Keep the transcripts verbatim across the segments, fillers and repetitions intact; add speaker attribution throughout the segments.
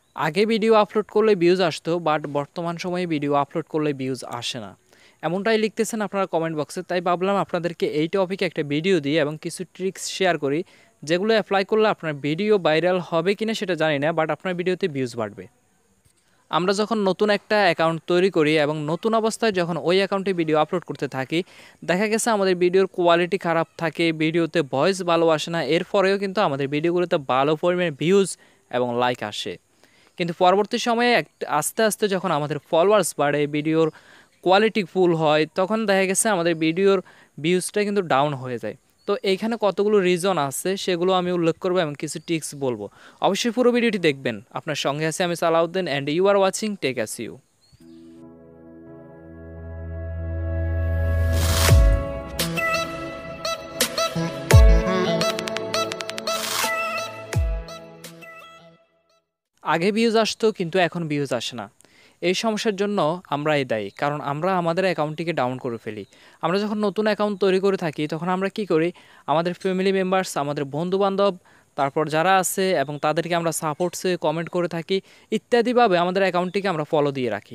Speaker 1: আগে video upload করলে views আসতো, বাট বর্তমান সময়ে ভিডিও আপলোড করলে ভিউজ আসে না, এমনটাই লিখতেছেন আপনারা কমেন্ট বক্সে। তাই ভাবলাম আপনাদেরকে এই টপিকে একটা ভিডিও দিই এবং কিছু ট্রিক্স শেয়ার করি, যেগুলো অ্যাপ্লাই করলে আপনার ভিডিও ভাইরাল হবে কিনা সেটা জানি না, বাট আপনার ভিডিওতে ভিউজ বাড়বে। আমরা যখন নতুন একটা অ্যাকাউন্ট তৈরি করি এবং নতুন অবস্থায় যখন ওই অ্যাকাউন্টে ভিডিও আপলোড করতে থাকি, দেখা গেছে আমাদের ভিডিওর কোয়ালিটি খারাপ থাকে, ভিডিওতে ভয়েস ভালো আসে না, এরপরেও কিন্তু আমাদের ভিডিওগুলোতে ভালো পরিমাণে ভিউজ এবং লাইক আসে। কিন্তু পরবর্তী সময়ে আস্তে আস্তে যখন আমাদের ফলোয়ার্স বাড়ে, ভিডিওর কোয়ালিটি ফুল হয়, তখন দেখা গেছে আমাদের ভিডিওর ভিউজটা কিন্তু ডাউন হয়ে যায়। তো এইখানে কতগুলো রিজন আছে সেগুলো আমি উল্লেখ করবো এবং কিছু টিপস বলবো। অবশ্যই পুরো ভিডিওটি দেখবেন। আপনার সঙ্গে আছে আমি Salauddin and you are watching tech as you. আগে ভিউজ আসতো কিন্তু এখন ভিউজ আসে না। এই সমস্যার জন্য আমরাই দায়ী, কারণ আমরা আমাদের অ্যাকাউন্টটিকে ডাউন করে ফেলি। আমরা যখন নতুন অ্যাকাউন্ট তৈরি করে থাকি তখন আমরা কি করি, আমাদের ফ্যামিলি মেম্বার্স, আমাদের বন্ধুবান্ধব, তারপর যারা আছে এবং তাদেরকে আমরা সাপোর্টসে কমেন্ট করে থাকি, ইত্যাদিভাবে আমাদের অ্যাকাউন্টটিকে আমরা ফলো দিয়ে রাখি।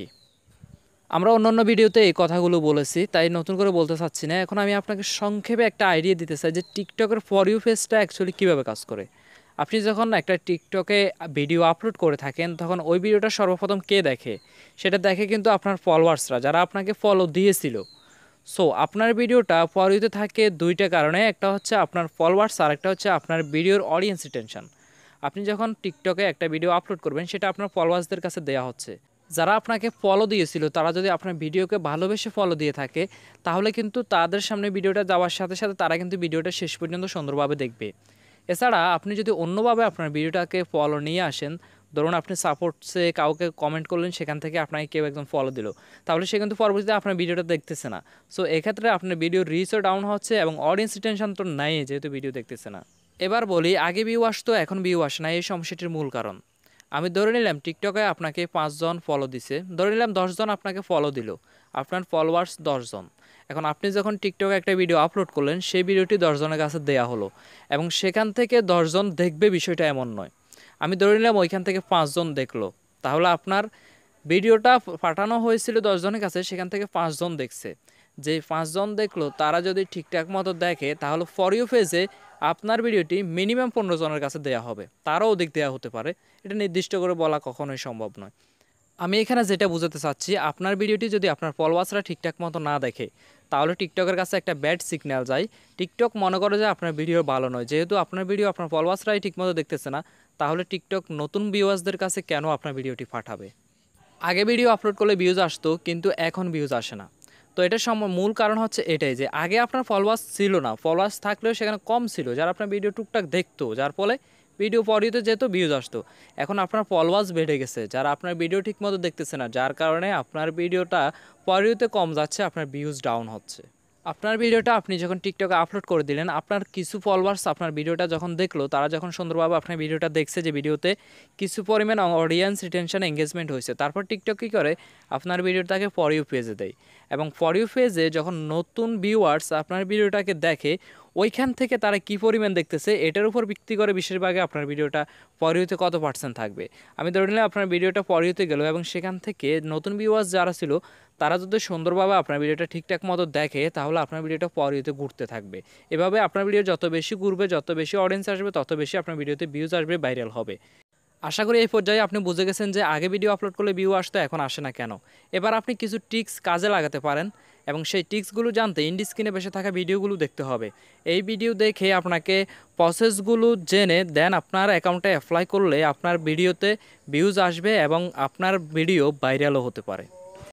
Speaker 1: আমরা অন্যান্য ভিডিওতে এই কথাগুলো বলেছি, তাই নতুন করে বলতে চাচ্ছি না। এখন আমি আপনাকে সংক্ষেপে একটা আইডিয়া দিতে চাই যে টিকটকের ফর ইউ পেজটা অ্যাকচুয়ালি কীভাবে কাজ করে। আপনি যখন একটা টিকটকে ভিডিও আপলোড করে থাকেন তখন ওই ভিডিওটা সর্বপ্রথম কে দেখে, সেটা দেখে কিন্তু আপনার ফলোয়ার্সরা, যারা আপনাকে ফলো দিয়েছিল। সো আপনার ভিডিওটা ফর ইউতে থাকে দুইটা কারণে, একটা হচ্ছে আপনার ফলোয়ার্স আর একটা হচ্ছে আপনার ভিডিওর অডিয়েন্স রিটেনশন। আপনি যখন টিকটকে একটা ভিডিও আপলোড করবেন সেটা আপনার ফলোয়ার্সদের কাছে দেওয়া হচ্ছে। যারা আপনাকে ফলো দিয়েছিল তারা যদি আপনার ভিডিওকে ভালোবেসে ফলো দিয়ে থাকে, তাহলে কিন্তু তাদের সামনে ভিডিওটা যাওয়ার সাথে সাথে তারা কিন্তু ভিডিওটা শেষ পর্যন্ত সুন্দরভাবে দেখবে। এছাড়া আপনি যদি অন্যভাবে আপনার ভিডিওটাকে ফলো নিয়ে আসেন, ধরুন আপনি সাপোর্টসে কাউকে কমেন্ট করলেন, সেখান থেকে আপনাকে কেউ একদম ফলো দিল, তাহলে সে কিন্তু পরবর্তীতে আপনার ভিডিওটা দেখতেছে না। সো এক্ষেত্রে আপনার ভিডিও রিচও ডাউন হচ্ছে এবং অডিয়েন্স রিটেনশন তো নাই, যেহেতু ভিডিও দেখতেছে না। এবার বলি, আগে ভিউ আসতো এখন ভিউ আসে না, এই সমস্যাটির মূল কারণ। আমি ধরে নিলাম টিকটকে আপনাকে পাঁচজন ফলো দিছে, ধরে নিলাম দশজন আপনাকে ফলো দিল, আপনার ফলোয়ার্স দশজন। এখন আপনি যখন টিকটকে একটা ভিডিও আপলোড করলেন, সেই ভিডিওটি দশজনের কাছে দেয়া হলো এবং সেখান থেকে দশজন দেখবে, বিষয়টা এমন নয়। আমি ধরে নিলাম ওইখান থেকে পাঁচজন দেখলো, তাহলে আপনার ভিডিওটা পাঠানো হয়েছিল দশজনের কাছে, সেখান থেকে পাঁচজন দেখছে। যে পাঁচজন দেখলো তারা যদি ঠিকঠাক মতো দেখে, তাহলে ফর ইউ পেজে আপনার ভিডিওটি মিনিমাম পনেরো জনের কাছে দেওয়া হবে, তারও অধিক দেওয়া হতে পারে, এটা নির্দিষ্ট করে বলা কখনোই সম্ভব নয়। আমি এখানে যেটা বোঝাতে চাচ্ছি, আপনার ভিডিওটি যদি আপনার ফলোয়ার্সরা ঠিকঠাক মতো না দেখে, তাহলে টিকটকের কাছে একটা ব্যাড সিগন্যাল যায়। টিকটক মনে করে যে আপনার ভিডিও ভালো নয়, যেহেতু আপনার ভিডিও আপনার ফলোয়ার্সরাই ঠিকমতো দেখতেছে না, তাহলে টিকটক নতুন ভিউয়ার্সদের কাছে কেন আপনার ভিডিওটি পাঠাবে। আগে ভিডিও আপলোড করলে ভিউজ আসতো কিন্তু এখন ভিউজ আসে না। তো এটার মূল কারণ হচ্ছে এটাই যে আগে আপনার ফলোয়ার্স ছিল না, ফলোয়ার্স থাকলেও সেখানে কম ছিল, যারা আপনার ভিডিও টুকটাক দেখতো, যার ফলে ভিডিও পরিতে যেত, ভিউজ আসতো। এখন আপনার ফলোয়ার্স বেড়ে গেছে, যারা আপনার ভিডিও ঠিকমতো দেখতেছে না, যার কারণে আপনার ভিডিওটা পরিতে কম যাচ্ছে, আপনার ভিউজ ডাউন হচ্ছে। আপনার ভিডিওটা আপনি যখন টিকটকে আপলোড করে দিলেন, আপনার কিছু ফলোয়ার্স আপনার ভিডিওটা যখন দেখলো, তারা যখন সুন্দরভাবে আপনার ভিডিওটা দেখছে যে ভিডিওতে কিছু পরিমাণ অডিয়েন্স রিটেনশন এঙ্গেজমেন্ট হয়েছে, তারপর টিকটক কী করে, আপনার ভিডিওটাকে ফর ইউ পেজে দেয় এবং ফর ইউ পেজে যখন নতুন ভিউয়ার্স আপনার ভিডিওটাকে দেখে, ওইখান থেকে তারা কী পরিমাণ দেখতেছে এটার উপর ভিত্তি করে বেশিরভাগে আপনার ভিডিওটা ফর ইউতে কত পার্সেন্ট থাকবে। আমি ধরে নিলাম আপনার ভিডিওটা ফর ইউতে গেল এবং সেখান থেকে নতুন ভিউয়ার্স যারা ছিল তারা যদি সুন্দরভাবে আপনার ভিডিওটা ঠিকঠাক মতো দেখে, তাহলে আপনার ভিডিওটা পর ইউতে ঘুরতে থাকবে। এভাবে আপনার ভিডিও যত বেশি ঘুরবে, যত বেশি অডিয়েন্স আসবে, তত বেশি আপনার ভিডিওতে ভিউজ আসবে, ভাইরাল হবে। আশা করি এই পর্যায়ে আপনি বুঝে গেছেন যে আগে ভিডিও আপলোড করলে ভিউ আসতো, এখন আসে না কেন। এবার আপনি কিছু টিক্স কাজে লাগাতে পারেন এবং সেই টিক্সগুলো জানতে ইন্ডি স্ক্রিনে বসে থাকা ভিডিওগুলো দেখতে হবে। এই ভিডিও দেখে আপনাকে প্রসেসগুলো জেনে দেন আপনার অ্যাকাউন্টে অ্যাপ্লাই করলে আপনার ভিডিওতে ভিউজ আসবে এবং আপনার ভিডিও ভাইরালও হতে পারে।